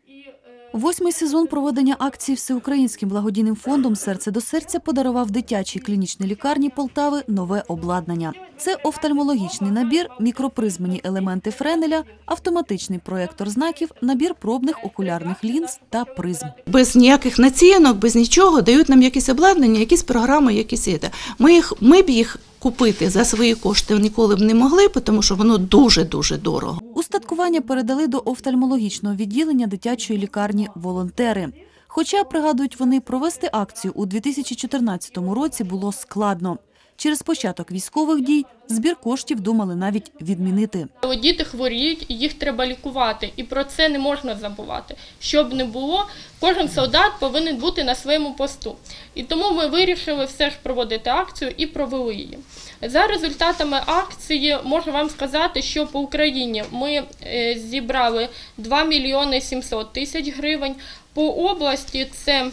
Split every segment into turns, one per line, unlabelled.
Восьмий сезон проведення акції Всеукраїнським благодійним фондом «Серце до серця» подарував дитячій клінічній лікарні Полтави нове обладнання. Це офтальмологічний набір, мікропризмені елементи Френеля, автоматичний проєктор знаків, набір пробних окулярних лінз та призм.
Без ніяких націнок, без нічого дають нам якісь обладнання, якісь програми, якісь іде. Ми б їх купити за свої кошти ніколи б не могли, тому що воно дуже-дуже дорого.
Устаткування передали до офтальмологічного відділення дитячої лікарні волонтери. Хоча, пригадують вони, провести акцію у 2014 році було складно. Через початок військових дій збір коштів думали навіть відмінити.
Діти хворіють, і їх треба лікувати, і про це не можна забувати. Щоб не було, кожен солдат повинен бути на своєму посту. І тому ми вирішили все ж проводити акцію і провели її. За результатами акції можу вам сказати, що по Україні ми зібрали 2 мільйони 700 тисяч гривень, по області це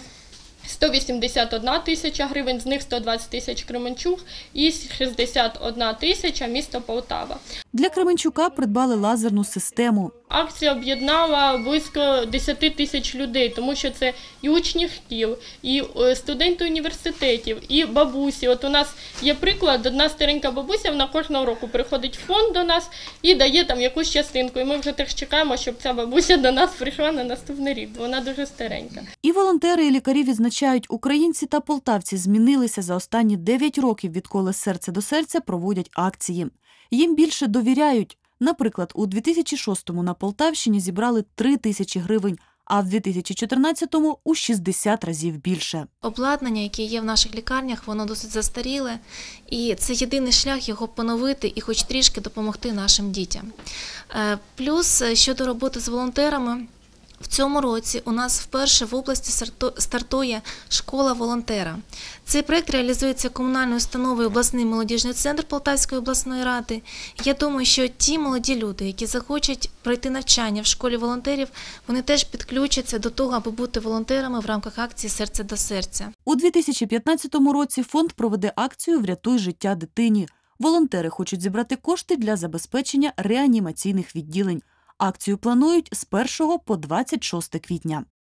181 тисяча гривень, з них 120 тисяч Кременчук і 61 тисяча місто Полтава.
Для Кременчука придбали лазерну систему.
Акція об'єднала близько 10 тисяч людей, тому що це і учні шкіл, і студенти університетів, і бабусі. От у нас є приклад, одна старенька бабуся, вона кожного року приходить в фонд до нас і дає там якусь частинку. І ми вже теж чекаємо, щоб ця бабуся до нас прийшла на наступний рік, бо вона дуже старенька.
І волонтери, і лікарі відзначають, українці та полтавці змінилися за останні 9 років, відколи «Серце до серця» проводять акції. Їм більше довіряють. Наприклад, у 2006-му на Полтавщині зібрали 3 тисячі гривень, а в 2014-му – у 60 разів більше.
Обладнання, яке є в наших лікарнях, воно досить застаріле, і це єдиний шлях його поновити і хоч трішки допомогти нашим дітям. Плюс, щодо роботи з волонтерами, в цьому році у нас вперше в області стартує школа волонтера. Цей проєкт реалізується комунальною установою обласний молодіжний центр Полтавської обласної ради. Я думаю, що ті молоді люди, які захочуть пройти навчання в школі волонтерів, вони теж підключаться до того, аби бути волонтерами в рамках акції «Серце до серця».
У 2015 році фонд проведе акцію «Врятуй життя дитині». Волонтери хочуть зібрати кошти для забезпечення реанімаційних відділень. Акцію планують з 1 по 26 квітня.